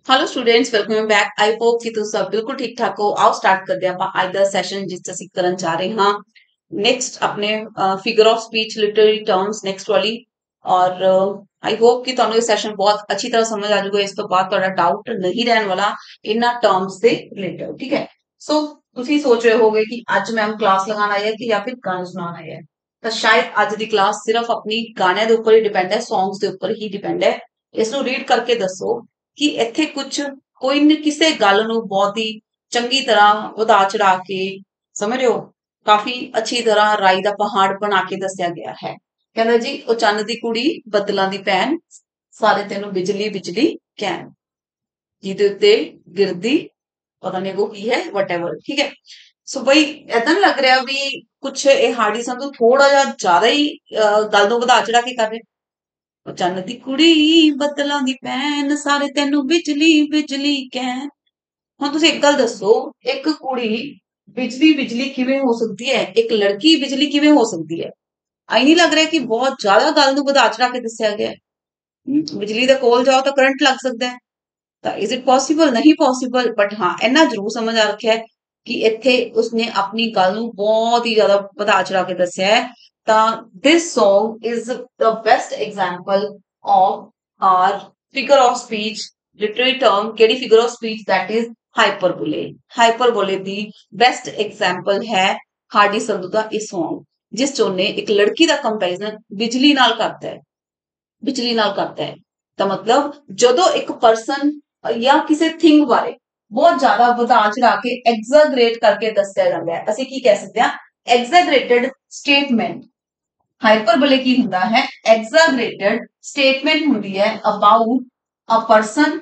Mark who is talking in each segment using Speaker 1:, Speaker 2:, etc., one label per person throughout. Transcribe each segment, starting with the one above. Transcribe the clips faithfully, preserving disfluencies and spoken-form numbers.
Speaker 1: Hello students, welcome back. I hope कि तुम सब बिल्कुल ठीक ठाक हो। आओ स्टार्ट करते हैं ਆਪਾਂ ਅੱਜ ਦਾ ਸੈਸ਼ਨ ਜਿਸ 'ਚ ਅਸੀਂ ਕਰਨ ਜਾ ਰਹੇ ਹਾਂ ਨੈਕਸਟ ਆਪਣੇ figure of speech literary terms next ਵਾਲੀ। ਔਰ ਆਈ ਹੋਪ ਕਿ ਤੁਹਾਨੂੰ ਇਹ ਸੈਸ਼ਨ ਬਹੁਤ ਅੱਛੀ ਤਰ੍ਹਾਂ ਸਮਝ ਆ ਜਾਊਗਾ। ਇਸ ਤੋਂ ਬਾਅਦ ਤੁਹਾਡਾ ਡਾਊਟ ਨਹੀਂ ਰਹਿਣ ਵਾਲਾ ਇਹਨਾਂ ਟਰਮਸ ਦੇ ਰਿਲੇਟਡ। ਠੀਕ ਹੈ, ਸੋ ਤੁਸੀਂ ਸੋਚ ਰਹੇ ਹੋਗੇ ਕਿ ਅੱਜ ਮੈਮ ਕਲਾਸ ਲਗਾਉਣ ਆਈ ਹੈ ਕਿ ਜਾਂ ਫਿਰ ਗਾਣੇ ਸੁਣਾਉਣ ਆਈ ਹੈ। ਤਾਂ ਸ਼ਾਇਦ ਅੱਜ ਦੀ ਕਲਾਸ ਸਿਰਫ ਆਪਣੀ ਗਾਣਿਆਂ ਦੇ ਉੱਪਰ ਹੀ ਡਿਪੈਂਡ ਹੈ, ਸੌਂਗਸ ਦੇ ਉੱਪਰ ਹੀ ਡਿਪੈਂਡ ਹੈ। ਇਸ ਨੂੰ ਰੀਡ ਕਰਕੇ ਦੱਸੋ ਕਿ ਇੱਥੇ ਕੁਝ ਕੋਈ ਨ ਕਿਸੇ ਗੱਲ ਨੂੰ ਬਹੁਤ ਹੀ ਚੰਗੀ ਤਰ੍ਹਾਂ ਵਧਾ ਚੜਾ ਕੇ ਸਮਝ ਰਹੇ ਹੋ, ਕਾਫੀ ਅੱਛੀ ਤਰ੍ਹਾਂ ਰਾਈ ਦਾ ਪਹਾੜ ਬਣਾ ਕੇ ਦੱਸਿਆ ਗਿਆ ਹੈ। ਕਹਿੰਦਾ ਜੀ, ਉਹ ਚੰਨ ਦੀ ਕੁੜੀ ਬੱਦਲਾਂ ਦੀ ਭੈਣ, ਸਾਰੇ ਤੈਨੂੰ ਬਿਜਲੀ ਬਿਜਲੀ ਕਹਿਣ, ਜਿਹਦੇ ਉੱਤੇ ਗਿਰਦੀ ਪਤਾ ਨਹੀਂ ਉਹ ਕੀ ਹੈ, ਵਟਐਵਰ। ਠੀਕ ਹੈ, ਸੋ ਬਈ ਏਦਾਂ ਨੀ ਲੱਗ ਰਿਹਾ ਵੀ ਕੁਛ ਇਹ ਹਾਰਡੀ ਸੰਧੂ ਥੋੜਾ ਜਿਹਾ ਜ਼ਿਆਦਾ ਹੀ ਗੱਲ ਨੂੰ ਵਧਾ ਚੜਾ ਕੇ ਕਰ ਰਹੇ। ਉਹ ਚੰਨ ਦੀ ਕੁੜੀ ਬੱਦਲਾਂ ਦੀ ਭੈਣ, ਸਾਰੇ ਤੈਨੂੰ ਬਿਜਲੀ ਬਿਜਲੀ ਕਹਿਣ। ਹੁਣ ਤੁਸੀਂ ਇੱਕ ਗੱਲ ਦੱਸੋ, ਇੱਕ ਕੁੜੀ ਬਿਜਲੀ ਬਿਜਲੀ ਕਿਵੇਂ ਹੋ ਸਕਦੀ ਹੈ? ਇੱਕ ਲੜਕੀ ਬਿਜਲੀ ਕਿਵੇਂ ਹੋ ਸਕਦੀ ਹੈ? ਆਈ ਨਹੀਂ ਲੱਗ ਰਿਹਾ ਕਿ ਬਹੁਤ ਜ਼ਿਆਦਾ ਗੱਲ ਨੂੰ ਵਧਾ ਚੜਾ ਕੇ ਦੱਸਿਆ ਗਿਆ। ਬਿਜਲੀ ਦੇ ਕੋਲ ਜਾਓ ਤਾਂ ਕਰੰਟ ਲੱਗ ਸਕਦਾ ਹੈ, ਤਾਂ ਇਜ਼ ਇਟ ਪੋਸੀਬਲ? ਨਹੀਂ ਪੋਸੀਬਲ। ਬਟ ਹਾਂ, ਇੰਨਾ ਜ਼ਰੂਰ ਸਮਝ ਆ ਰੱਖਿਆ ਹੈ ਕਿ ਇੱਥੇ ਉਸਨੇ ਆਪਣੀ ਗੱਲ ਨੂੰ ਬਹੁਤ ਹੀ ਜ਼ਿਆਦਾ ਵਧਾ ਚੜਾ ਕੇ ਦੱਸਿਆ ਹੈ। ਤਾਂ this song is the best example of our figure of speech literary term। ਕਿਹੜੀ figure of speech? that is hyperbole। hyperbole ਦੀ best example ਹੈ ਹਾਰਡੀ ਸੰਧੂ ਦਾ ਇਹ song, ਜਿਸ ਚ ਉਹਨੇ ਇੱਕ ਲੜਕੀ ਦਾ ਕੰਪੈਰੀਜ਼ਨ ਬਿਜਲੀ ਨਾਲ ਕਰਤਾ ਹੈ। ਬਿਜਲੀ ਨਾਲ ਕਰਤਾ ਹੈ ਤਾਂ ਮਤਲਬ ਜਦੋਂ ਇੱਕ ਪਰਸਨ ਜਾਂ ਕਿਸੇ ਥਿੰਗ ਬਾਰੇ ਬਹੁਤ ਜ਼ਿਆਦਾ ਵਧਾ ਚੜਾ ਕੇ ਐਗਜ਼ੈਗਰੇਟ ਕਰਕੇ ਦੱਸਿਆ ਜਾਂਦਾ ਹੈ, ਅਸੀਂ ਕੀ ਕਹਿ ਸਕਦੇ ਹਾਂ? ਐਗਜ਼ੈਗਰੇਟਡ ਸਟੇਟਮੈਂਟ। ਹਾਈਪਰਬੋਲੇ ਕੀ ਹੁੰਦਾ ਹੈ? ਐਗਜ਼ੈਗਰੇਟਡ ਸਟੇਟਮੈਂਟ ਹੁੰਦੀ ਹੈ ਅਬਾਊਟ ਅ ਪਰਸਨ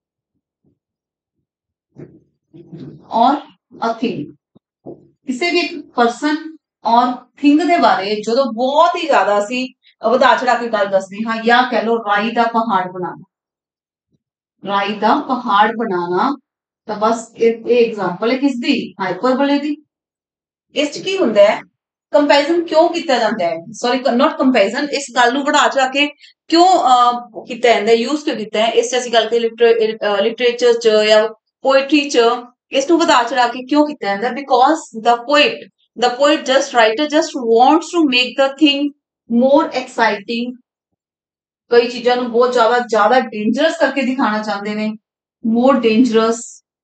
Speaker 1: ਔਰ ਅ ਥਿੰਗ। ਕਿਸੇ ਵੀ ਇੱਕ ਪਰਸਨ ਔਰ ਥਿੰਗ ਦੇ ਬਾਰੇ ਜਦੋਂ ਬਹੁਤ ਹੀ ਜ਼ਿਆਦਾ ਅਸੀਂ ਵਧਾ ਚੜਾ ਕੇ ਗੱਲ ਦੱਸਦੇ ਹਾਂ, ਜਾਂ ਕਹਿ ਲਓ ਰਾਈ ਦਾ ਪਹਾੜ ਬਣਾਉਣਾ, ਰਾਈ ਦਾ ਪਹਾੜ ਬਣਾਉਣਾ, ਤਾਂ ਬਸ ਇਹ ਐਗਜ਼ਾਮਪਲ ਹੈ ਕਿਸ ਦੀ? ਹਾਈਪਰਬੋਲੇ ਦੀ। ਇਸ ਚ ਕੀ ਹੁੰਦਾ ਹੈ? ਕੰਪੈਰੀਜ਼ਨ ਕਿਉਂ ਕੀਤਾ ਜਾਂਦਾ ਹੈ? ਸੌਰੀ, ਨਾਟ ਕੰਪੈਰੀਜ਼ਨ, ਇਸ ਗੱਲ ਨੂੰ ਵਧਾ ਚੜਾ ਕੇ ਕਿਉਂ ਕੀਤਾ ਜਾਂਦਾ, ਯੂਜ਼ ਕਿਉਂ ਕੀਤਾ ਹੈ? ਇਸ ਚ ਅਸੀਂ ਗੱਲ ਕਰੀਏ ਲਿਟਰੇਚਰ ਚ ਜਾਂ ਪੋਇਟਰੀ ਚ, ਇਸ ਨੂੰ ਵਧਾ ਚੜਾ ਕੇ ਕਿਉਂ ਕੀਤਾ ਜਾਂਦਾ? Because the poet the poet just writer just wants to make the thing more exciting. ਕਈ ਚੀਜ਼ਾਂ ਨੂੰ ਬਹੁਤ ਜ਼ਿਆਦਾ ਜ਼ਿਆਦਾ ਡੇਂਜਰਸ ਕਰਕੇ ਦਿਖਾਣਾ ਚਾਹੁੰਦੇ ਨੇ, more dangerous,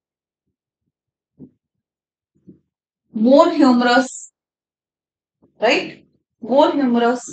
Speaker 1: more humorous, right? more humorous,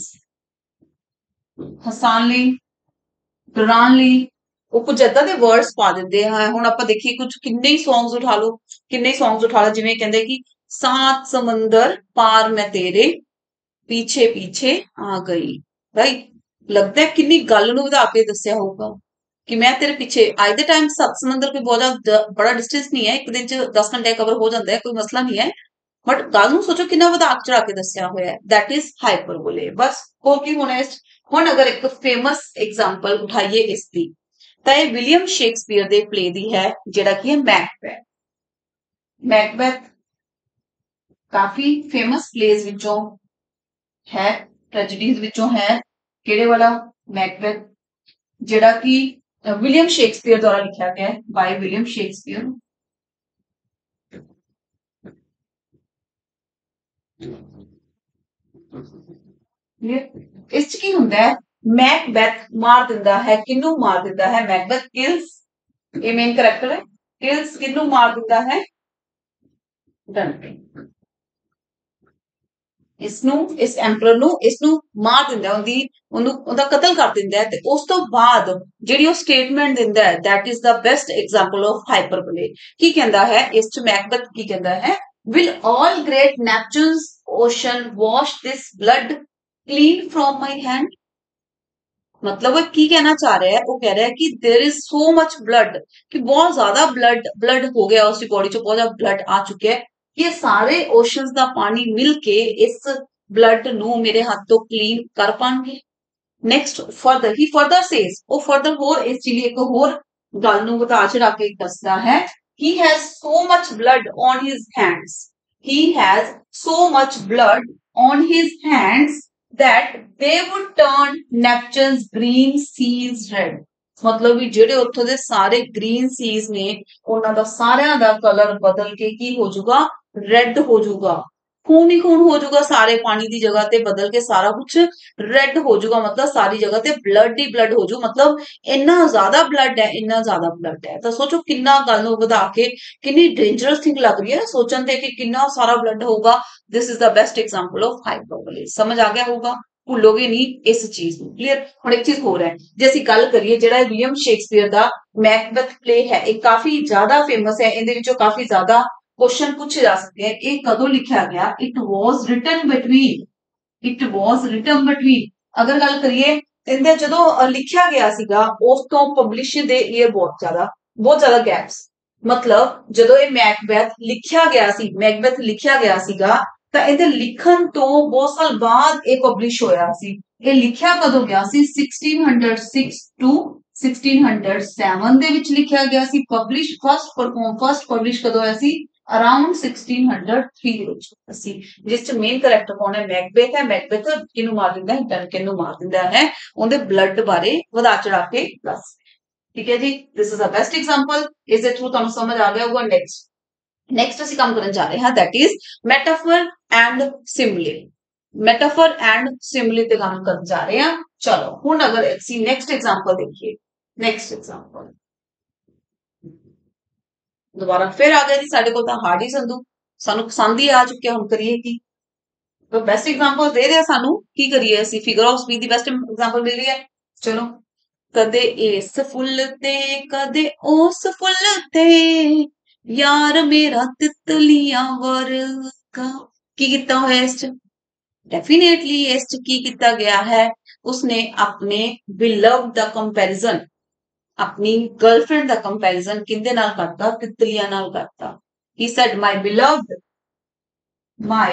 Speaker 1: ਹਸਾਉਣ ਲਈ, ਡਰਾਉਣ ਲਈ ਉਹ ਕੁਝ ਏਦਾਂ ਦੇ ਵਰਡਸ ਪਾ ਦਿੰਦੇ ਆ। ਹੁਣ ਆਪਾਂ ਦੇਖੀਏ ਕੁਝ ਕਿੰਨੇ ਹੀ ਸੌਂਗਸ ਉਠਾ ਲਓ, ਕਿੰਨੇ ਸੌਂਗਸ ਉਠਾ ਲਓ, ਜਿਵੇਂ ਕਹਿੰਦੇ ਕਿ ਸਾਤ ਸਮੁੰਦਰ ਪਾਰ ਮੈਂ ਤੇਰੇ ਪੀਛੇ ਪੀਛੇ ਆ ਗਈ। ਰਾਈਟ, ਲੱਗਦਾ ਕਿੰਨੀ ਗੱਲ ਨੂੰ ਵਧਾ ਕੇ ਦੱਸਿਆ ਹੋਊਗਾ ਕਿ ਮੈਂ ਤੇਰੇ ਪਿੱਛੇ। ਅੱਜ ਦੇ ਟਾਈਮ ਸੱਤ ਸਮੁੰਦਰ ਕੋਈ ਬਹੁਤ ਜ਼ਿਆਦਾ ਬੜਾ ਡਿਸਟੈਂਸ ਨਹੀਂ ਹੈ, ਇੱਕ ਦਿਨ ਚ ਦਸ ਘੰਟੇ ਕਵਰ ਹੋ ਜਾਂਦਾ ਹੈ, ਕੋਈ ਮਸਲਾ ਨਹੀਂ ਹੈ। ਬਟ ਗੱਲ ਨੂੰ ਸੋਚੋ ਕਿੰਨਾ ਵਧਾ ਚੜਾ ਕੇ ਦੱਸਿਆ ਹੋਇਆ ਹੈ। That is ਹਾਈਪਰਬੋਲੇ। ਬਸ ਹੋਰ ਕੀ ਹੋਣਾ ਇਸ। ਹੁਣ ਅਗਰ ਇੱਕ ਫੇਮਸ ਐਗਜ਼ਾਮਪਲ ਉਠਾਈਏ ਇਸ ਦੀ, ਤਾਂ ਇਹ ਵਿਲੀਅਮ ਸ਼ੇਕਸਪੀਅਰ ਦੇ ਪਲੇ ਦੀ ਹੈ, ਜਿਹੜਾ ਕੀ ਹੈ ਮੈਕਬੈਥ। ਮੈਕਬੈਥ ਕਾਫੀ ਫੇਮਸ ਪਲੇਸ ਵਿੱਚੋਂ ਹੈ, ਟ੍ਰੈਜਡੀਜ਼ ਵਿੱਚੋਂ ਹੈ। ਕਿਹੜੇ ਵਾਲਾ? ਮੈਕਬੈਥ, ਜਿਹੜਾ ਕਿ ਵਿਲੀਅਮ ਸ਼ੇਕਸਪੀਅਰ ਦੁਆਰਾ ਲਿਖਿਆ ਗਿਆ ਹੈ, ਬਾਈ ਵਿਲੀਅਮ ਸ਼ੇਕਸਪੀਅਰ। ਇਸ ਚ ਕੀ ਹੁੰਦਾ ਹੈ? ਮੈਕਬੈਥ ਮਾਰ ਦਿੰਦਾ ਹੈ, ਕਿਹਨੂੰ ਮਾਰ ਦਿੰਦਾ ਹੈ? ਮੈਕਬੈਥ ਕਿਲਸ, ਇਹ ਮੇਨ ਕਰੈਕਟਰ ਹੈ, ਕਿਲਸ ਕਿਹਨੂੰ ਮਾਰ ਦਿੰਦਾ ਹੈ? ਡੰਟਨ। ਇਸਨੂੰ, ਇਸ ਐਂਪਰਰ ਨੂੰ, ਇਸਨੂੰ ਮਾਰ ਦਿੰਦਾ, ਉਹਦੀ ਉਹਨੂੰ ਉਹਦਾ ਕਤਲ ਕਰ ਦਿੰਦਾ ਹੈ। ਤੇ ਉਸ ਤੋਂ ਬਾਅਦ ਜਿਹੜੀ ਉਹ ਸਟੇਟਮੈਂਟ ਦਿੰਦਾ ਹੈ, that is the best example of hyperbole. ਕੀ ਕਹਿੰਦਾ ਹੈ ਇਸ ਚ? ਮੈਕਬੈਥ ਕੀ ਕਹਿੰਦਾ ਹੈ? will all great Neptune's ocean wash this blood clean from my hand? मतलब वो ਕੀ ਕਹਿਣਾ ਚਾਹ ਰਿਹਾ ਹੈ? ਉਹ ਕਹਿ ਰਿਹਾ ਹੈ ਕਿ there is so much blood, ਕਿ ਬਹੁਤ ਜ਼ਿਆਦਾ blood blood ਹੋ ਗਿਆ ਉਸਦੀ ਬੋਡੀ ਚ, ਬਹੁਤ ਜ਼ਿਆਦਾ blood ਆ ਚੁੱਕਿਆ ਹੈ ਕਿ ਸਾਰੇ ਓਸ਼ਨਸ ਦਾ ਪਾਣੀ ਮਿਲ ਕੇ ਇਸ ਬਲੱਡ ਨੂੰ ਮੇਰੇ ਹੱਥ ਤੋਂ ਕਲੀਨ ਕਰ ਪਾਣਗੇ। ਨੈਕਸਟ ਫਰਦਰ ਹੀ ਫਰਦਰ ਸੇਜ਼, ਉਹ ਫਰਦਰ ਹੋਰ ਇਸ ਚੀਜ਼ ਇੱਕ ਹੋਰ ਗੱਲ ਨੂੰ ਵਧਾ ਚੜਾ ਕੇ ਦੱਸਦਾ ਹੈ। he has so much blood on his hands, he has so much blood on his hands that they would turn Neptune's green seas red। मतलब भी ਜਿਹੜੇ ਉੱਥੋਂ ਦੇ ਸਾਰੇ ਗ੍ਰੀਨ ਸੀਜ਼ ਨੇ ਉਹਨਾਂ ਦਾ ਸਾਰਿਆਂ ਦਾ ਕਲਰ ਬਦਲ ਕੇ ਕੀ ਹੋ ਜਾਊਗਾ ਰੈੱਡ ਹੋ ਜਾਊਗਾ खून ही खून हो जाऊगा सारे पानी की जगह ते बदल के सारा कुछ रेड हो जाऊगा मतलब सारी जगह ते ब्लड ही ब्लड हो जाऊ मतलब इन्ना ज्यादा ब्लड है इन्ना ज्यादा ब्लड है तो सोचो किन्ना गल नूं वधा के कितनी डेंजरस थिंग लग रही है सोचन ते कि किन्ना सारा ब्लड होगा this is the best example of hyperbolic समझ आ गया होगा भूलोगे नहीं इस चीज ਨੂੰ क्लियर ਹੁਣ एक चीज होर है जे ਅਸੀਂ ਗੱਲ करिए ਜਿਹੜਾ ਵਿਲੀਅਮ ਸ਼ੇਕਸਪੀਅਰ ਦਾ ਮੈਕਬੈਥ प्ले है ਇਹ काफी ज्यादा फेमस है ਇਹਦੇ ਵਿੱਚੋਂ काफी ज्यादा क्वेश्चन पूछे जा सकते हैं ये कदों लिखा गया it was written between it was written between अगर गल करिए ਇਹਦੇ ਜਦੋਂ ਲਿਖਿਆ ਗਿਆ ਸੀਗਾ ਉਸ ਤੋਂ ਪਬਲਿਸ਼ ਦੇ ਈਅਰ ਬਹੁਤ ਜ਼ਿਆਦਾ ਬਹੁਤ ਜ਼ਿਆਦਾ ਗੈਪਸ ਮਤਲਬ ਜਦੋਂ ਇਹ ਮੈਕਬੈਥ ਲਿਖਿਆ ਗਿਆ ਸੀ ਮੈਕਬੈਥ ਲਿਖਿਆ ਗਿਆ ਸੀਗਾ ਤਾਂ ਇਹਦੇ ਲਿਖਣ ਤੋਂ ਬਹੁਤ ਸਾਲ ਬਾਅਦ ਇਹ ਪਬਲਿਸ਼ ਹੋਇਆ ਸੀ ਇਹ ਲਿਖਿਆ ਕਦੋਂ ਗਿਆ ਸੀ sixteen oh six to sixteen oh seven ਦੇ ਵਿੱਚ ਲਿਖਿਆ ਗਿਆ ਸੀ publish first perform first publish ਕਦੋਂ ਹੋਇਆ ਸੀ ਅਰਾਊਂਡ sixteen oh three ਦੇ ਵਿੱਚ ਅਸੀਂ ਜਿਸ ਚ ਮੇਨ ਕੈਰੈਕਟਰ ਕੌਣ ਹੈ ਮੈਕਬੈਥ ਹੈ ਮੈਕਬੈਥ ਕਿਹਨੂੰ ਮਾਰ ਦਿੰਦਾ ਹੈ ਡਨਕਨ ਨੂੰ ਮਾਰ ਦਿੰਦਾ ਹੈ ਉਹਦੇ ਬਲੱਡ ਬਾਰੇ ਵਧਾ ਚੜਾ ਕੇ ਦੱਸ ਠੀਕ ਹੈ ਜੀ this is a best example ਇਸ ਦੇ ਥਰੂ ਤੁਹਾਨੂੰ ਸਮਝ ਆ ਗਿਆ ਹੋਊਗਾ ਨੈਕਸਟ ਨੈਕਸਟ ਅਸੀਂ ਕੰਮ ਕਰਨ ਜਾ ਰਹੇ ਹਾਂ that is metaphor and simile metaphor and simile ਤੇ ਕੰਮ ਕਰਨ ਜਾ ਰਹੇ ਹਾਂ ਚਲੋ ਹੁਣ ਅਗਰ ਅਸੀਂ ਨੈਕਸਟ ਐਗਜ਼ਾਮਪਲ ਦੇਖੀਏ ਨੈਕਸਟ ਐਗਜ਼ਾਮਪਲ ਦੁਬਾਰਾ ਫਿਰ ਆ ਗਿਆ ਜੀ ਸਾਡੇ ਕੋਲ ਤਾਂ ਹਾਰਡ ਹੀ ਸੰਧੂ ਸਾਨੂੰ ਪਸੰਦ ਹੀ ਆ ਚੁੱਕਿਆ ਹੁਣ ਕਰੀਏ ਕੀ तो बेस्ट एग्जांपल दे रहे सानू की करिए ਅਸੀਂ figure of speech the best example मिल रही है चलो कदे इस फुल ते कदे उस फुल ते यार मेरा तितलियां वर्गा की किता होया इस च डेफिनेटली इस च की किता गया है उसने अपने बिलव्ड दा कंपैरिजन अपनी गर्लफ्रेंड दा कंपैरिजन किंदे नाल करता तितलियां नाल करता he said my beloved my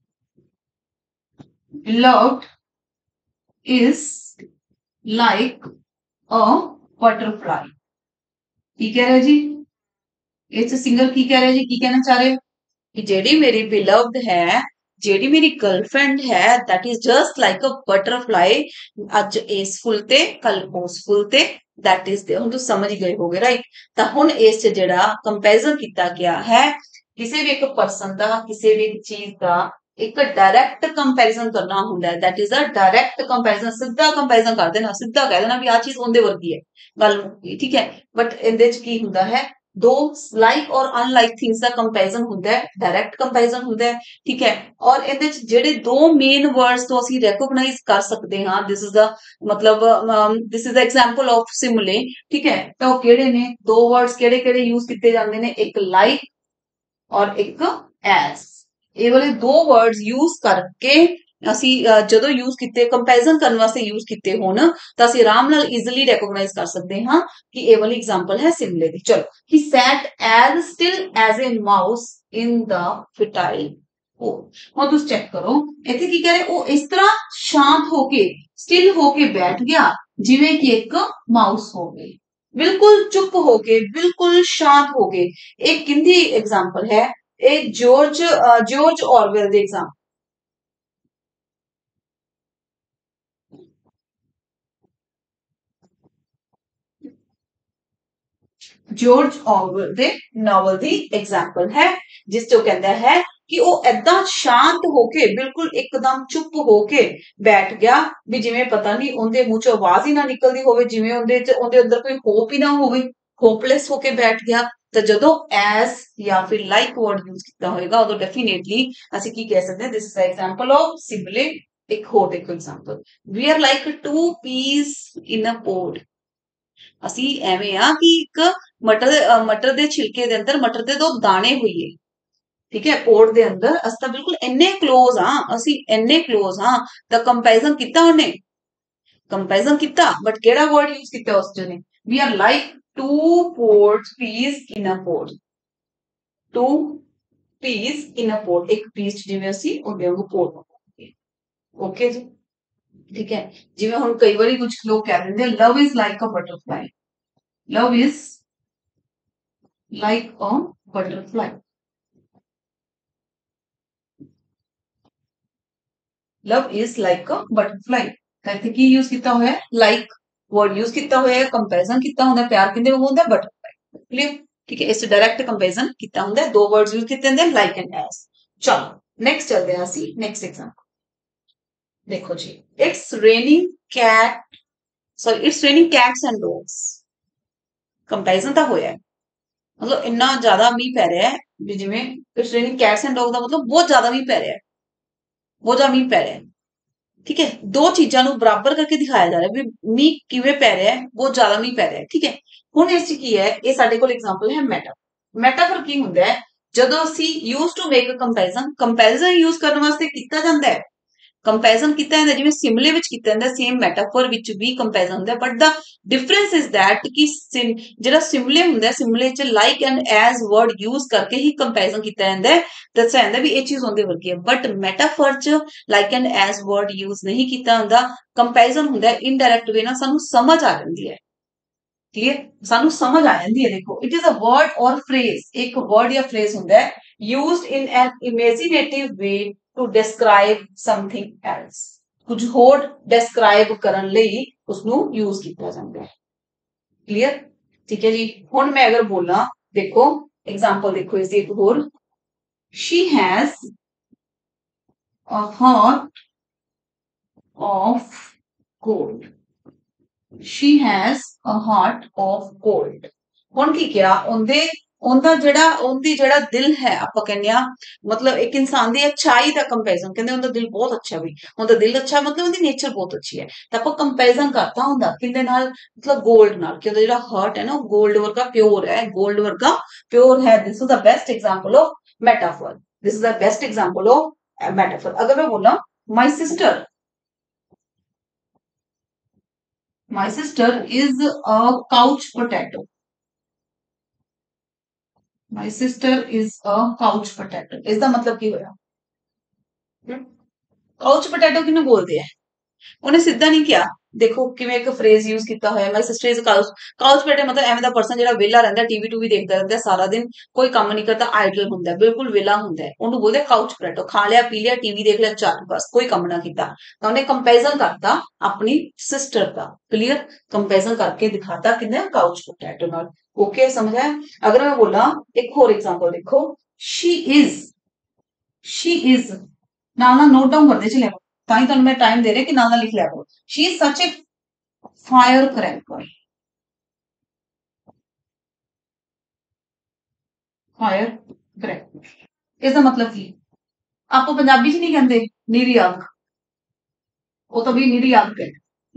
Speaker 1: beloved is like a butterfly की कह रहे जी इस सिंगर की कह रहे जी की कहना चाह रहे कि जेडी मेरी beloved है जेडी मेरी गर्लफ्रेंड है that is just like a butterfly अज इस फुल ते कल उस फुल ते दैट इज दे हुन तुम समझ गए होगे राइट तां हुन इस च जेड़ा कंपैरिजन किया गया है किसी भी एक पर्सन का किसी भी चीज का एक डायरेक्ट कंपैरिजन करना होता है that is a direct comparison सीधा कंपैरिजन कर देना सीधा कह देना भी आ चीज उनदे वर्गी है गल ठीक है बट इहदे च की हुंदा है दो लाइक और अनलाइक थिंग्स का कंपैरिजन होता है डायरेक्ट कंपैरिजन होता है ठीक है और इहदे च जेडे दो मेन वर्ड्स तो ਅਸੀਂ रिकॉग्नाइज कर सकते हां दिस इज द मतलब this is the example of simile ठीक है तो केड़े ने दो वर्ड्स केड़े केड़े यूज किए जाते हैं एक लाइक और एक एज ये वाले दो वर्ड्स यूज करके ਅਸੀਂ ਜਦੋਂ ਯੂਜ਼ ਕੀਤੇ ਕੰਪੈਰੀਜ਼ਨ ਕਰਨ ਵਾਸਤੇ ਯੂਜ਼ ਕੀਤੇ ਹੋਣ ਤਾਂ ਅਸੀਂ ਆਰਾਮ ਨਾਲ ਈਜ਼ੀਲੀ ਰੈਕਗਨਾਈਜ਼ ਕਰ ਸਕਦੇ ਹਾਂ ਕਿ ਇਹ ਵਾਲੀ ਐਗਜ਼ਾਮਪਲ ਹੈ ਸਿਮਲੇ ਦੀ ਚਲੋ ਹੀ sat as still as a mouse in the fertile ਉਹ ਹੁਣ ਤੁਸੀਂ ਚੈੱਕ ਕਰੋ ਇੱਥੇ ਕੀ ਕਹਿ ਰਹੇ ਉਹ ਇਸ ਤਰ੍ਹਾਂ ਸ਼ਾਂਤ ਹੋ ਕੇ ਸਟਿਲ ਹੋ ਕੇ ਬੈਠ ਗਿਆ ਜਿਵੇਂ ਕਿ ਇੱਕ ਮਾਊਸ ਹੋਵੇ ਬਿਲਕੁਲ ਚੁੱਪ ਹੋ ਕੇ ਬਿਲਕੁਲ ਸ਼ਾਂਤ ਹੋ ਕੇ ਇਹ ਕਿੰਦੀ ਐਗਜ਼ਾਮਪਲ ਹੈ ਇਹ ਜੋਰਜ ਜੋਰਜ ऑरवेल ਦੇ एग्जांपल ਜੋਰਜ ऑरवेल ਦੇ ਨੋਵਲ ਦੀ ਐਗਜ਼ਾਮਪਲ ਹੈ ਜਿਸ ਤੋਂ ਕਹਿੰਦਾ ਹੈ ਕਿ ਉਹ ਐਦਾਂ ਸ਼ਾਂਤ ਹੋ ਕੇ ਬਿਲਕੁਲ ਇੱਕਦਮ ਚੁੱਪ ਹੋ ਕੇ ਬੈਠ ਗਿਆ ਵੀ ਜਿਵੇਂ ਪਤਾ ਨਹੀਂ ਉਹਦੇ ਮੂੰਹ ਚੋਂ ਆਵਾਜ਼ ਹੀ ਨਾ ਨਿਕਲਦੀ ਹੋਵੇ ਜਿਵੇਂ ਉਹਦੇ ਚ ਉਹਦੇ ਅੰਦਰ ਕੋਈ ਹੋਪ ਹੀ ਨਾ ਹੋਵੇ ਹੋਪਲੈਸ ਹੋ ਕੇ ਬੈਠ ਗਿਆ ਤਾਂ ਜਦੋਂ ਐਸ ਜਾਂ ਫਿਰ ਲਾਈਕ ਵਰਡ ਯੂਜ਼ ਕੀਤਾ ਹੋਏਗਾ ਉਦੋਂ ਡੈਫੀਨੇਟਲੀ ਅਸੀਂ ਕੀ ਕਹਿ ਸਕਦੇ ਹਾਂ this is a example of simile ਇੱਕ ਹੋਰ ਦੇਖੋ example we are like two peas in a pod ਅਸੀਂ ਐਵੇਂ ਆ ਕਿ ਇੱਕ ਮਟਰ ਮਟਰ ਦੇ ਛਿਲਕੇ ਦੇ ਅੰਦਰ ਮਟਰ ਦੇ ਦੋ ਦਾਣੇ ਹੋਈਏ ठीक है पोर्ट दे अंदर अस तां बिल्कुल इन्ने क्लोज हां असी इन्ने क्लोज हां तां कंपैरिजन कीता उन्ने कंपैरिजन कीता बट केड़ा वर्ड यूज कीता उस जने we are like two pods peas in a pod two peas in a pod एक पीस जिवें असी ओदे वांगू पोर्ट ओके जी ठीक है जिवें हुण कई बारी कुछ लोग कह दिंदे love is like a butterfly love is like a butterfly love is like a butterfly कहते की यूज किया हुआ है लाइक वर्ड यूज किया हुआ है, कंपैरिजन किया होंगे, प्यार किंदे वांगू होंगे बटरफ्लाई, क्लियर, ठीक है। इस डायरेक्ट कंपैरिजन किया होंगे, दो वर्ड्स यूज किए होंगे लाइक एंड एज। चलो नेक्स्ट चलते हैं ਅਸੀਂ नेक्स्ट एग्जांपल देखो जी, it's raining cat sorry it's raining cats and dogs, comparison ਤਾਂ ਹੋਇਆ है, मतलब इन्ना ज्यादा मीह पै रहा है भी जिवें it's raining cats and dog ਦਾ मतलब बहुत ज्यादा मीह पै रहा है, बहुत ज्यादा मीह पै रहा है, ठीक है। दो चीजों को बराबर करके दिखाया जा रहा है भी मीह किवें पै रहा है, बहुत ज्यादा मीह पै रहा है, ठीक है। हुण इस च की है, ये साडे कोल एग्जांपल है मैटाफर। मैटाफर की हुंदा है, जदों असीं use to make a comparison, comparison use करने वास्ते कीता जांदा है, कंपैरिजन कीता जांदा जिवें सिमले विच कीता जांदा, सेम मैटाफर विच भी कंपैरिजन हुंदा है, but the difference is that कि सिम जिहड़ा सिमले हुंदा है, सिमले च like and as word use करके ही कंपैरिजन कीता जांदा है, दस्सिया जांदा भी ये चीज उहदे वर्गी है। बट मैटाफर च like and as word use नहीं कीता हुंदा, कंपैरिजन हुंदा है इनडायरेक्ट वे नाल सानू समझ आ जांदी है, क्लियर, सानू समझ आ जाती है। देखो इट इज अ वर्ड और फ्रेज, एक वर्ड या फ्रेज होता है used in an imaginative way to describe something else, कुछ होर डिस्क्राइब करन लई उसनु यूज किया जाता है, क्लियर, ठीक है जी। हुण मैं अगर बोला, देखो एग्जांपल देखो इसकी एक होर, she has a heart of gold, she has a heart of gold। हुण की किया उनदे उनदा जेड़ा उनदी जेड़ा दिल है, आपां कहने आ मतलब एक इंसान दी अच्छाई दा कंपैरिजन, कहंदे उनदा दिल बहुत अच्छा भी, उनदा दिल अच्छा मतलब उनदी नेचर बहुत अच्छी है, तो आपां कंपैरिजन करता हुंदा किंदे नाल, मतलब गोल्ड नाल, कि उनदा जेड़ा हार्ट है ना गोल्ड वर्गा प्योर है, गोल्ड वर्गा प्योर है। This is the best example of metaphor, this is the best example of metaphor. अगर मैं बोला my sister, my sister is a couch potato, my sister is a couch potato, इसका मतलब की होया, काउच पोटैटो किन्नू बोलते हैं, उन्हें सीधा नहीं किया, देखो किवें एक फ्रेज यूज किया होया, my sister is couch, couch potato मतलब एवें दा पर्सन जेड़ा वेला रहंदा, टीवी टूवी देखदा रहंदा सारा दिन, कोई काम नहीं करता, आइडल हुंदा है, बिल्कुल वेला हुंदा है, उन्हें बोलते काउच पोटैटो, खा लिया पी लिया टीवी देख लिया चल बस, कोई काम ना कीता, तो उन्हें कंपैरिजन करता अपनी सिस्टर का, क्लियर, कंपैरिजन करके दिखाता किन्ने काउच पोटैटो नाल, ओके समझ आया। अगर मैं बोला एक और एग्जांपल देखो, शी इज, शी इज नाल नाल नोट डाउन करदे चले, ताई तुहानू मैं टाइम दे रही कि नाल नाल लिख लिया करो, she is such a firecracker, firecracker इसका मतलब की आप पंजाबी च नहीं कहते नीरी अग, वो तो भी नीरी अग है,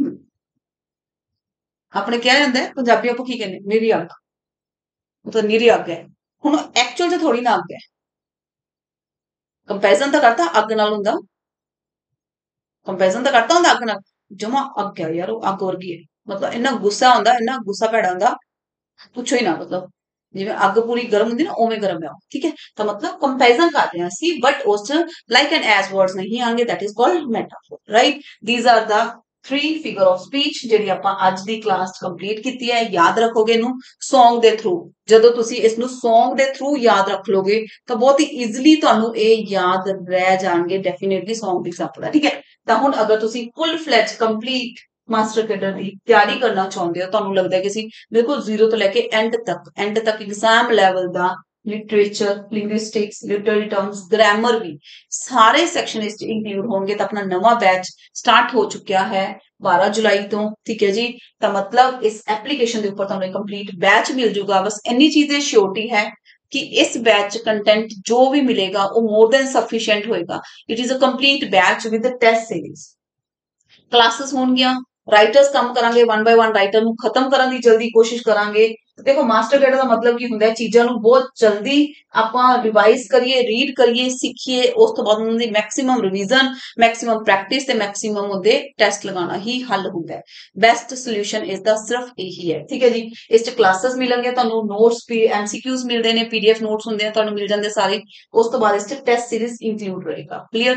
Speaker 1: अपने क्या जाता है पंजाबी आप की कहने नीरी अग, वो तो नीरी अग है, हुण एक्चुअल च थोड़ी ना अग है, कंपैरिजन तो करता अग नाल हुंदा, कंपैरिजन तो करता हुंदा अग नाल, जमा अग है यार, वो अग वर्गी है, मतलब इन्ना गुस्सा हुंदा, इन्ना गुस्सा भैड़ा हुंदा, पूछो ही ना, मतलब जिवें अग पूरी गर्म होंदी ना उवें गर्म है, ठीक है। तो मतलब कंपैरिजन करते हैं सी, बट उस लाइक एंड एज वर्ड्स नहीं आएंगे, that is called metaphor, right. These are the three figure of speech ਜਿਹੜੀ ਆਪਾਂ ਅੱਜ ਦੀ ਕਲਾਸ ਕੰਪਲੀਟ ਕੀਤੀ ਹੈ। याद रखोगे ਇਹਨੂੰ Song ਦੇ ਥਰੂ, ਜਦੋਂ ਤੁਸੀਂ ਇਸ ਨੂੰ Song ਦੇ ਥਰੂ याद रख लोगे ਤਾਂ ਬਹੁਤ ਹੀ ਈਜ਼ੀਲੀ ਤੁਹਾਨੂੰ ਇਹ याद ਰਹਿ ਜਾਣਗੇ, ਡੈਫੀਨਿਟਲੀ Song ਦੀ ਐਗਜ਼ਾਮਪਲ ਹੈ, ਠੀਕ ਹੈ। ਤਾਂ ਹੁਣ ਅਗਰ ਤੁਸੀਂ full fledged complete master cadre ਦੀ ਤਿਆਰੀ ਕਰਨਾ ਚਾਹੁੰਦੇ ਹੋ, ਤੁਹਾਨੂੰ ਲੱਗਦਾ ਕਿ ਅਸੀਂ ਬਿਲਕੁਲ ਜ਼ੀਰੋ ਤੋਂ ਲੈ ਕੇ ਐਂਡ ਤੱਕ ਐਂਡ ਤੱਕ ਐਗਜ਼ਾਮ ਲੈਵਲ ਦਾ literature, linguistics, literary terms, grammar भी सारे सैक्शन इंक्लूड होंगे, तो अपना नवा बैच स्टार्ट हो चुका है बारह जुलाई तो, ठीक है जी। तो मतलब इस एप्लीकेशन के ऊपर तुहानू कंप्लीट बैच मिल जूगा, बस इन्नी चीजें श्योरिटी है कि इस बैच कंटेंट जो भी मिलेगा वो मोर देन सफिशिएंट होएगा। It is a complete batch with test series, classes होणगियां, राइटर्स काम करांगे, वन बाय वन राइटर ਨੂੰ ਖਤਮ ਕਰਨ ਦੀ ਜਲਦੀ ਕੋਸ਼ਿਸ਼ ਕਰਾਂਗੇ। देखो मास्टर कैडर का मतलब की ਹੁੰਦਾ है चीज़ों ਨੂੰ बहुत जल्दी ਆਪਾਂ रिवाइज करिए, रीड करिए, सीखिए, उस तो बाद उन्होंने मैक्सिमम रिवीजन, मैक्सिमम प्रैक्टिस ते मैक्सिमम उहदे टेस्ट लगाना ही हल ਹੁੰਦਾ है। बेस्ट सोल्यूशन इसका सिर्फ यही है, ठीक है जी। इस क्लासेस मिलेंगे, ਤੁਹਾਨੂੰ नोट्स भी एमसीक्यूज मिलते हैं, पीडीएफ नोट्स ਹੁੰਦੇ ਆ ਤੁਹਾਨੂੰ ਮਿਲ ਜਾਂਦੇ ਸਾਰੇ, ਉਸ ਤੋਂ ਬਾਅਦ ਇਸ टेस्ट सीरीज इंक्लूड रहेगा, क्लियर।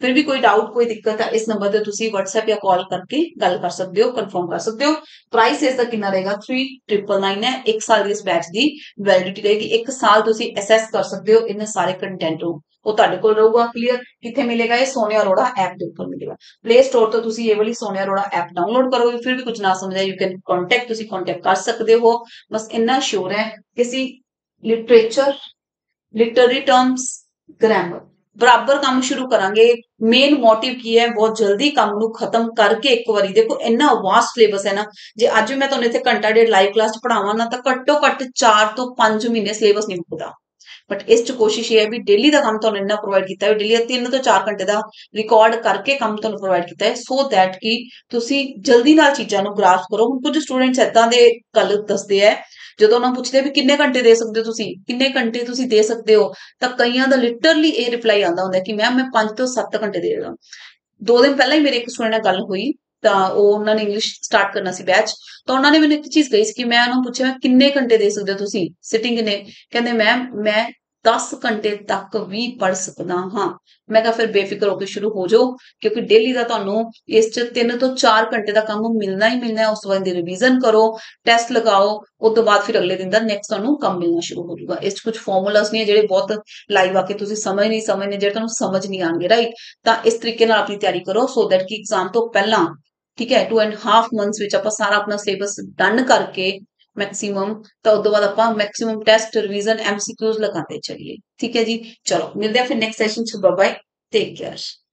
Speaker 1: फिर भी कोई डाउट कोई दिक्कत है इस नंबर ते तुसी व्हाट्सएप या कॉल करके गल कर सकते हो, कंफर्म कर सकते हो। प्राइस इसका कितना रहेगा थ्री ट्रिपल नाइन है। एक साल ਦੀ ਇਸ बैच ਦੀ वैलिडिटी रहेगी। एक साल ਤੁਸੀਂ ਅਸੈਸ ਕਰ ਸਕਦੇ ਹੋ ਇਹਨਾਂ ਸਾਰੇ ਕੰਟੈਂਟ ਨੂੰ। ਉਹ ਤੁਹਾਡੇ ਕੋਲ ਰਹੂਗਾ ਕਲੀਅਰ। ਕਿੱਥੇ ਮਿਲੇਗਾ ਇਹ ਸੋਨਿਆ ਅਰੋੜਾ ਐਪ ਦੇ ਉੱਪਰ ਮਿਲੇਗਾ। ਪਲੇ ਸਟੋਰ ਤੋਂ ਤੁਸੀਂ ਇਹ ਵਾਲੀ ਸੋਨਿਆ ਅਰੋੜਾ ਐਪ ਡਾਊਨਲੋਡ ਕਰੋਗੇ। ਫਿਰ ਵੀ ਕੁਝ ਨਾ ਸਮਝ ਆਏ ਯੂ ਕੈਨ ਕੰਟੈਕਟ ਤੁਸੀਂ ਕੰਟੈਕਟ ਕਰ ਸਕਦੇ ਹੋ। ਬਸ ਇੰਨਾ ਸ਼ੋਰ ਹੈ ਕਿ ਅਸੀਂ ਲਿਟਰੇਚਰ ਲਿਟਰਰੀ ਟਰਮਸ ग्रामर बराबर काम शुरू करांगे। मेन मोटिव की है बहुत जल्दी काम नू खत्म करके एक बारी देखो इन्ना वास्ट सिलेबस है ना। जे अज मैं तुहानू इत्थे घंटा डेढ़ लाइव क्लास पढ़ावां ना तो घट्टो घट्ट चार तो पांच महीने सिलेबस नहीं मुकदा। बट इस च कोशिश ये है भी डेली का काम तुहानू इन्ना प्रोवाइड किया है, डेली तीन तो चार घंटे का रिकॉर्ड करके काम तुहानू प्रोवाइड किया है सो दैट कि तुसी जल्दी नाल चीज़ां नू ग्रास्प करो। हुण कुछ स्टूडेंट्स इदां दे गल दसदे है ਜਦੋਂ ਉਹਨਾਂ ਪੁੱਛਦੇ ਵੀ ਕਿੰਨੇ ਘੰਟੇ ਦੇ ਸਕਦੇ ਹੋ ਤੁਸੀਂ ਕਿੰਨੇ ਘੰਟੇ ਤੁਸੀਂ ਦੇ ਸਕਦੇ ਹੋ ਤਾਂ ਕਈਆਂ ਦਾ ਲਿਟਰਲੀ ਇਹ ਰਿਪਲਾਈ ਆਉਂਦਾ ਹੁੰਦਾ ਕਿ ਮੈਮ ਮੈਂ ਪੰਜ ਤੋਂ ਸੱਤ ਘੰਟੇ ਦੇ ਦਾਂ। ਦੋ ਦਿਨ ਪਹਿਲਾਂ ਹੀ ਮੇਰੇ ਇੱਕ ਸਟੂਡੈਂਟ ਨਾਲ ਗੱਲ ਹੋਈ ਤਾਂ ਉਹ ਉਹਨਾਂ ਨੇ ਇੰਗਲਿਸ਼ ਸਟਾਰਟ ਕਰਨਾ ਸੀ ਬੈਚ ਤਾਂ ਉਹਨਾਂ ਨੇ ਮੈਨੂੰ ਇੱਕ ਚੀਜ਼ ਕਹੀ ਸੀ ਕਿ ਮੈਂ ਉਹਨਾਂ ਨੂੰ ਪੁੱਛਿਆ ਕਿੰਨੇ ਘੰਟੇ ਦੇ ਸਕਦੇ ਹੋ ਤੁਸੀਂ ਸਿਟਿੰਗ ਨੇ ਕਹਿੰਦੇ ਮੈਮ ਮੈਂ दस घंटे तक भी पढ़ सकदा हाँ। मैं कहा फिर बेफिक्र होकर शुरू हो जाओ क्योंकि डेली का तुहानू इस च तीन तो चार घंटे का काम मिलना ही मिलना है। उस बाद रिवीजन करो टेस्ट लगाओ उस तो बाद फिर अगले दिन का नैक्सट तुहानू काम मिलना शुरू हो जाएगा। इस कुछ फॉर्मूलास नहीं है जो बहुत लाइव आके तुसीं समझ नहीं समझने जो तुहानू समझ नहीं आएंगे राइट। तो इस तरीके नाल अपनी तैयारी करो सो दैट कि एग्जाम तो पहला ठीक है two and half months which आपां सारा अपना सिलेबस डन करके मैक्सिमम तो उस बाद आप मैक्सिमम टेस्ट रिवीजन एमसीक्यूज लगाते चलिए ठीक है जी। चलो मिलते हैं फिर next session. Bye bye take care.